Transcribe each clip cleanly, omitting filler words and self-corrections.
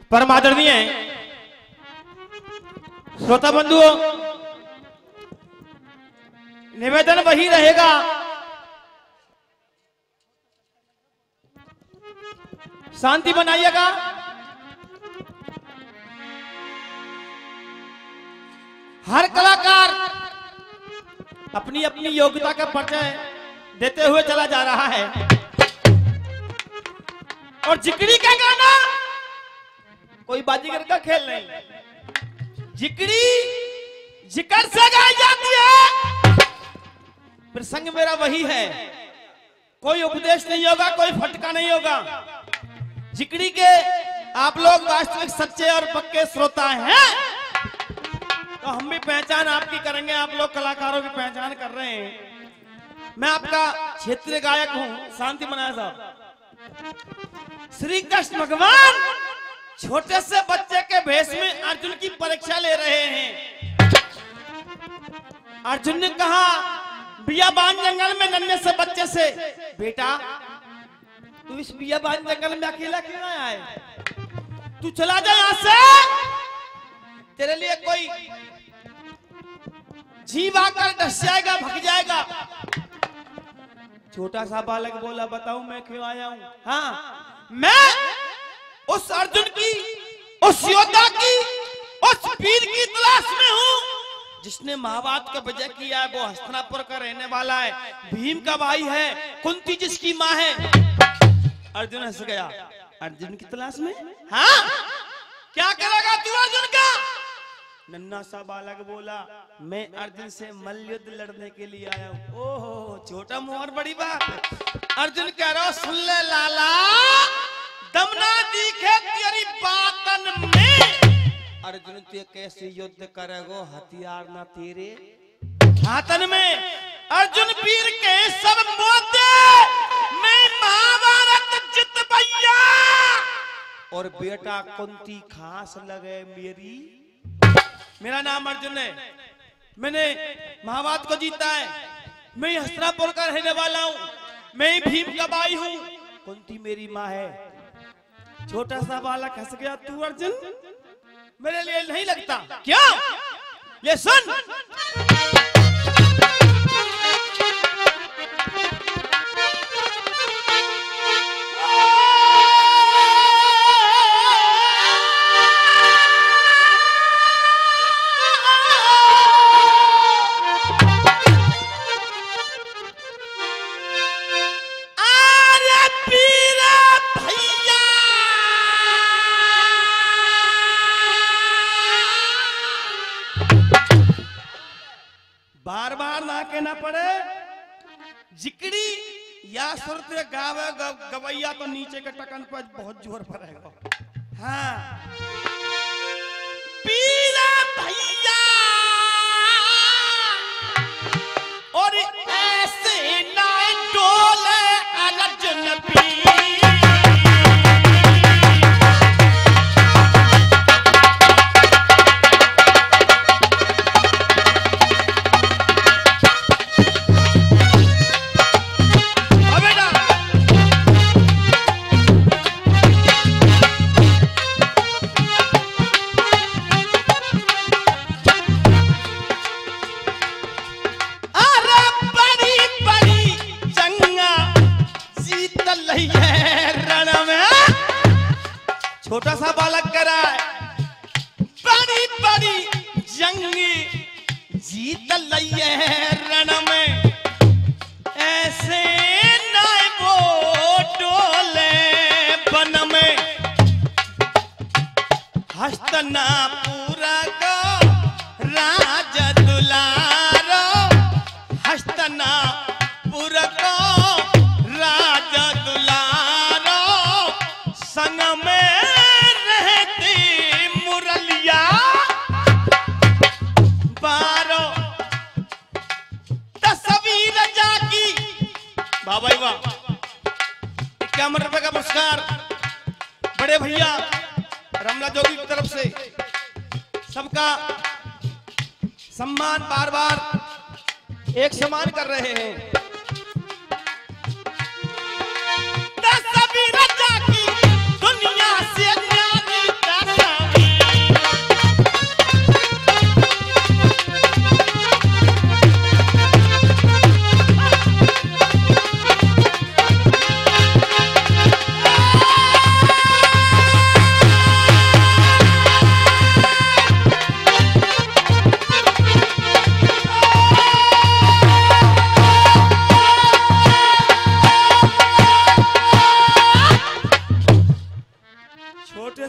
परम आदरणीय श्रोता बंधुओं, निवेदन वही रहेगा, शांति बनाइएगा। हर कलाकार अपनी अपनी योग्यता का परिचय देते हुए चला जा रहा है और जिकड़ी का गाना कोई बाजीगर का खेल नहीं, जिकड़ी जिकर से गाई जाती है। प्रसंग मेरा वही है, कोई उपदेश नहीं होगा, कोई फटका नहीं होगा। जिकड़ी के आप लोग वास्तविक सच्चे और पक्के श्रोता हैं तो हम भी पहचान आपकी करेंगे, आप लोग कलाकारों की पहचान कर रहे हैं। मैं आपका क्षेत्रीय गायक हूं शांति मनाया साहब। श्री कृष्ण भगवान छोटे से बच्चे के भेष में अर्जुन की परीक्षा ले रहे हैं। अर्जुन ने कहा बियाबान जंगल में नन्हे से बच्चे से, बेटा तू इस बियाबान जंगल में अकेला क्यों आया है? तू चला जा यहां से, तेरे लिए कोई जीव आकर डस जाएगा, भग जाएगा। छोटा सा बालक बोला बताऊं मैं क्यों आया हूं? हाँ, मैं उस अर्जुन की, उस योद्धा की, उस वीर की तलाश में हूं जिसने महाभारत का विजय किया है। वो हस्तिनापुर का रहने वाला है, भीम का भाई है, कुंती जिसकी मां है। अर्जुन हंस गया, अर्जुन की तलाश में? हाँ, क्या करेगा तू अर्जुन का? नन्हा सा बालक बोला मैं अर्जुन से मल्ल युद्ध लड़ने के लिए आया हूं। ओहो, छोटा मुंह और बड़ी बात। अर्जुन कह रहा सुन ले लाला, दम ना दिखे तेरी बातन में। अर्जुन तू कैसे युद्ध करेगो, हथियार ना तेरे हाथन में। अर्जुन वीर के सब मोते, मैं महाभारत जित भैया। और बेटा कुंती खास लगे मेरी। मेरा नाम अर्जुन है, मैंने महाभारत को जीता है, मैं हस्तिनापुर का रहने वाला हूँ, मैं भीम का भाई हूँ, कुंती मेरी माँ है। छोटा सा बालक हंस गया, तू अर्जुन मेरे लिए नहीं लगता क्या? ये सुन, बार बार ना कहना पड़े। जिकड़ी या सुरत गावे गवैया तो नीचे के टकन पर बहुत जोर पड़ेगा। हाँ, पीरा भैया और ऐसे ना डोले अर्जुन पी। छोटा सा बालक कह रहा है बड़ी बड़ी जंग जीत लइए रण में, ऐसे नाय वो डोले बन में। हस्तिनापुर को राज दुलारो, हस्तिनापुर को राज दुलारो, संग में भाई वाह, 51 रुपए का पुरस्कार बड़े भैया रमला जोगी की तरफ से। सबका सम्मान बार बार एक समान कर रहे हैं। दुनिया से न्यारी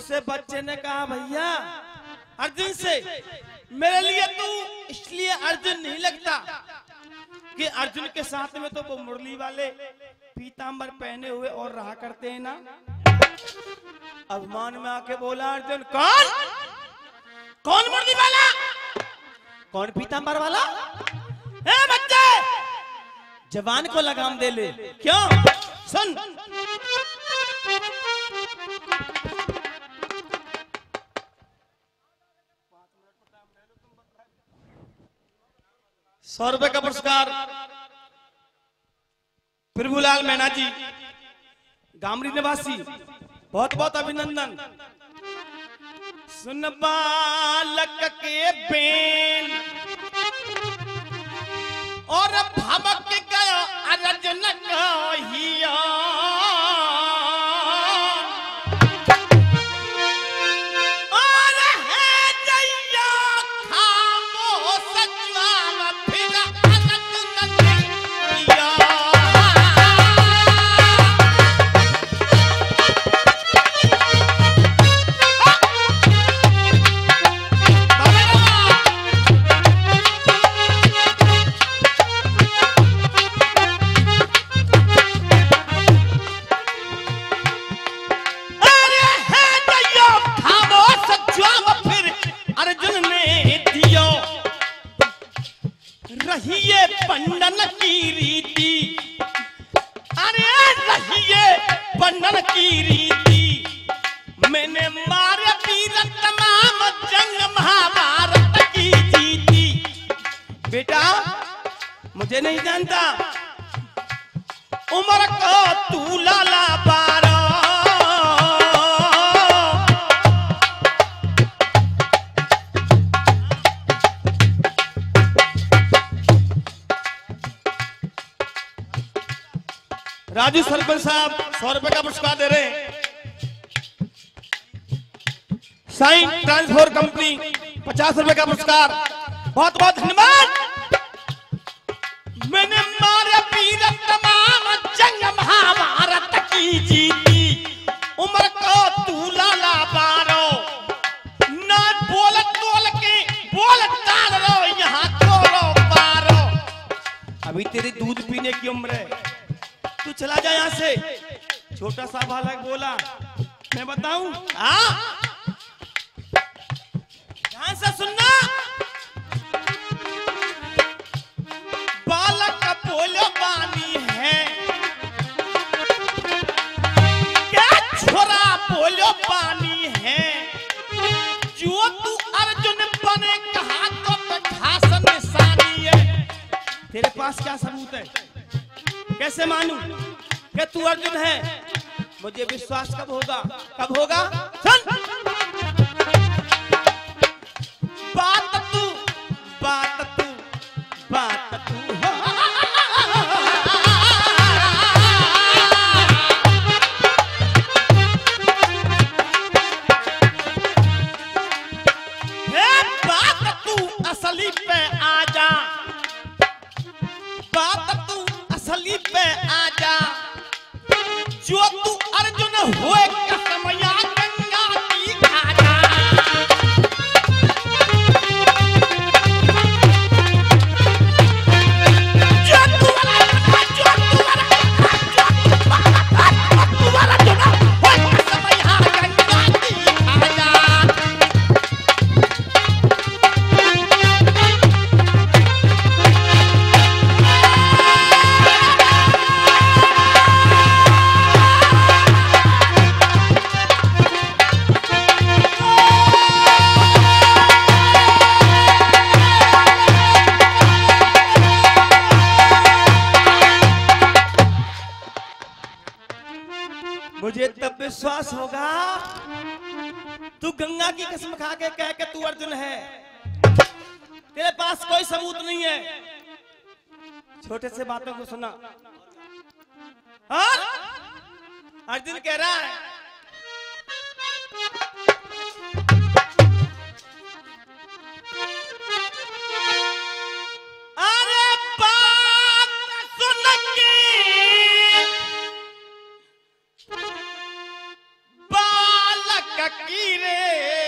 उससे बच्चे ने कहा भैया अर्जुन से मेरे लिए तू इसलिए अर्जुन नहीं लगता कि अर्जुन के साथ में तो वो मुरली वाले पीतांबर पहने हुए और रहा करते हैं ना। अभिमान में आके बोला अर्जुन कौन कौन मुरली वाला कौन पीतांबर वाला। ए बच्चे जवान को लगाम दे ले। क्यों सुन 100 रुपए का पुरस्कार प्रभुलाल मैना जी गामरी निवासी, बहुत बहुत अभिनंदन। सुन बालक के बेन और भमक गया अर्जुन कहिया रहिए बंधन की रीति, अरे रहिए बंधन की रीति। मैंने मारे वीर तमाम जंग महाभारत की जीती। बेटा मुझे नहीं जानता उम्र को तू लाला बारा। राजू सरपंच साहब 100 रुपए का पुरस्कार दे रहे हैं। साइन ट्रांसपोर्ट कंपनी 50 रुपए का पुरस्कार, बहुत बहुत धन्यवाद। मैंने मारे वीर तमाम जंग महाभारत की जीती। उम्र को तू लाला बारो ना बोल तोल के बोल डाल रो यहाँ तोरो पारो। अभी तेरी दूध पीने की उम्र है, तू चला जा यहाँ से। छोटा सा बालक बोला मैं बताऊं हाँ ध्यान से सुनना। बालक का बोलो बानी है क्या छोरा बोलो बानी है। जो तू अर्जुन बने कहा तो घास निशानी है। तेरे पास क्या सबूत है, कैसे मानूं कि तू अर्जुन है। मुझे विश्वास कब होगा, कब होगा सुन। बात तू बात तू बात तू बात तू असली पे आजा, बात तू असली पे आजा। जो तू अर्जुन हुए कसमया गंगा की खाजा। जो तू अर्जुन हुए कसमया गंगा की खाजा। मुझे तब विश्वास होगा तू गंगा की कसम खा के कह के तू अर्जुन है। तेरे पास कोई सबूत नहीं है। छोटे से बातों को सुना। और अर्जुन कह रहा है अरे बात सुन के बालक की रे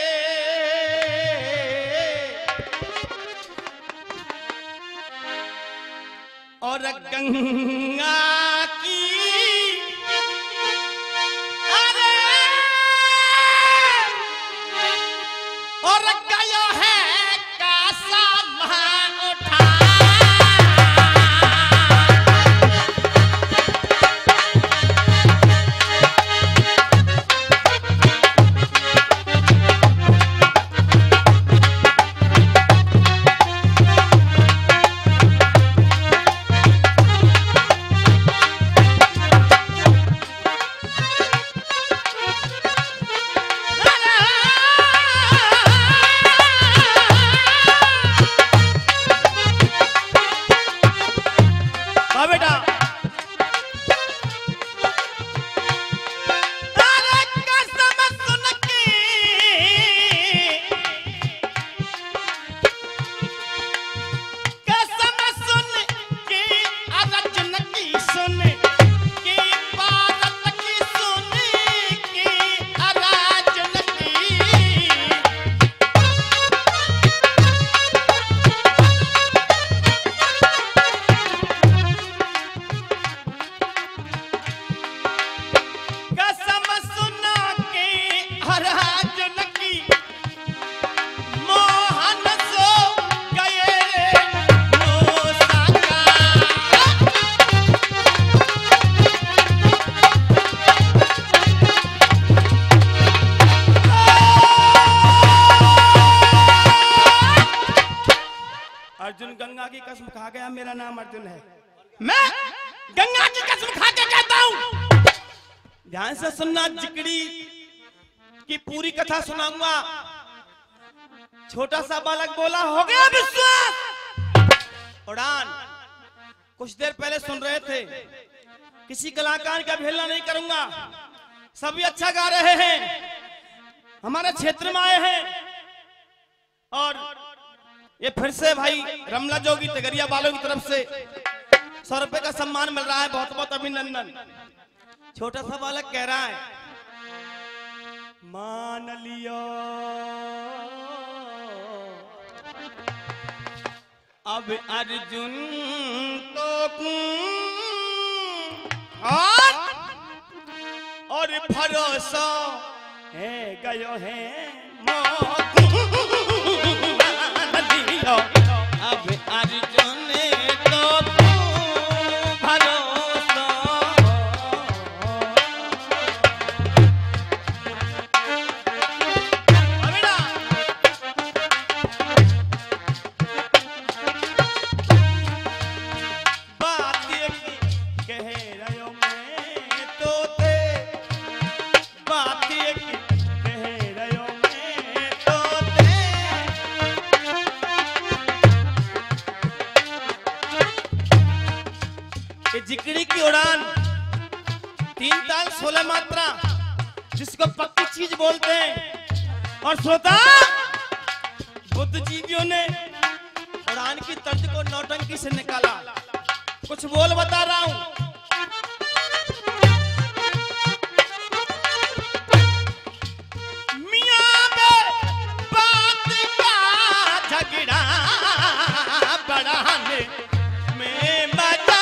और गंगा की अरे और गयो है कासा महा उठा अर्जुन गंगा की कसम खा गया मेरा नाम अर्जुन है। मैं गंगा की कसम खा के कहता हूं, ध्यान से सुनना, जिकड़ी की पूरी कथा सुनाऊंगा। छोटा सा बालक बोला, हो गया विश्वास। उड़ान कुछ देर पहले सुन रहे थे, किसी कलाकार का अवहेलना नहीं करूंगा, सभी अच्छा गा रहे हैं, हमारे क्षेत्र में आए हैं। और ये फिर से भाई रमला जोगी तगरिया वालों की तरफ से 100 रुपए का सम्मान मिल रहा है, बहुत बहुत अभिनंदन। छोटा सा बालक कह रहा है, मान लियो अब अर्जुन तो और भरोसा है गयो है मौत। अब अर्जुन तो भरोसा बात कह रहे हो मैं तो ते, बात कह रहे हो मैं तो ते। जिकड़ी की उड़ान 3 ताल 16 मात्रा, जिसको पक्की चीज बोलते हैं। और श्रोता, बुद्धिजीवियों ने उड़ान की तर्ज को नौटंकी से निकाला। कुछ बोल बता रहा हूं, मियां में बात का झगड़ा बढ़ाने में मजा।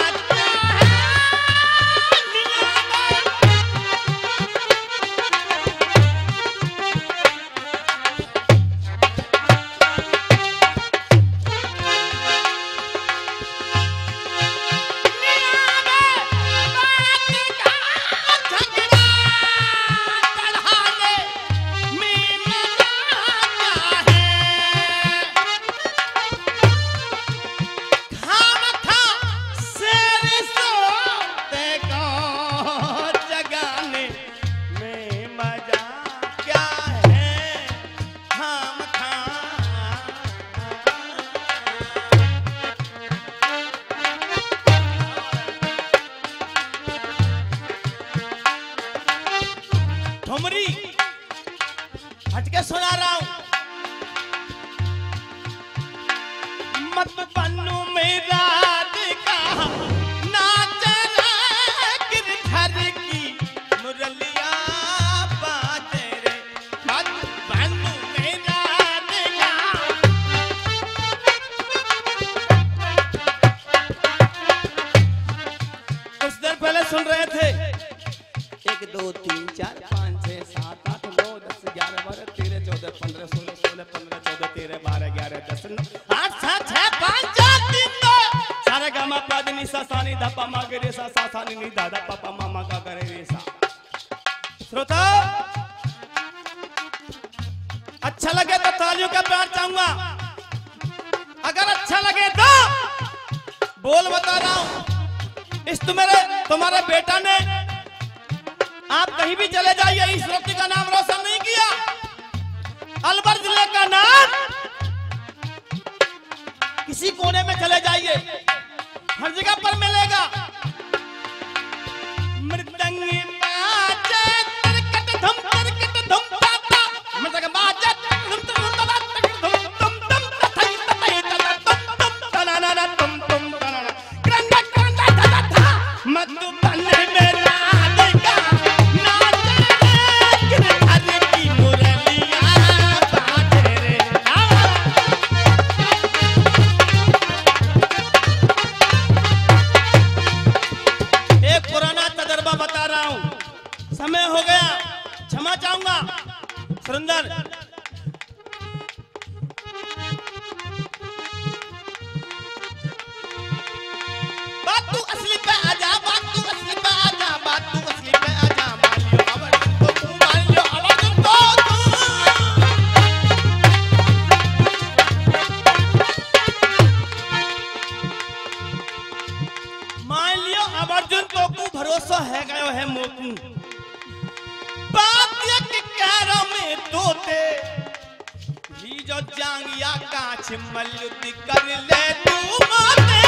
ठुमरी हटके सुना रहा हूं, मत बनू मेरा का नाच गिरधर की मुरलिया बाजे रे। 1 2 3 4 5 6 7 8 9 10 11 12 13 14 15 16 16 15 14 13 12 11 10 8 7 6 5 4 3 2 सारे गा मा पा ध नि सा सा नि ध पा मा ग रे सा सा सा नि ध ध पा पा मा मा गा ग रे रे सा। श्रोता अच्छा लगे तो तालियों का प्यार चाहूंगा, अगर अच्छा लगे तो बोल बता रहा हूं। इस तुम्हारे बेटा ने आप कहीं भी चले जाइए इस व्यक्ति का नाम रोशन नहीं किया। अलवर जिले का नाम किसी कोने में चले जाइए हर जगह पर मिलेगा। मृदंग बाजे तरकट धम पापा मृदंग बाजे धम धम धम धम तथई तथई तम तनाना तम तम तनाना करंगा करंगा धा धा मत तन्ने मेरा देगा नाच रे हर की मुरलिया बाजे रे। एक पुराना तजर्बा बता रहा हूं, समय हो गया क्षमा चाहूंगा। सुरेंद्र बात तू असली पे आजा, बात तू असली पे आजा, बात तू असली पे आजा। मालियो आवाज़ तो तू, मालियो आवाज़ तो तू, मालियो आवाज़ तो तू भरोसा है गयो है मोकू। बात ये कि कहरा में तोते ली जो जांगिया कांच मल्युद्ध कर ले तू माते।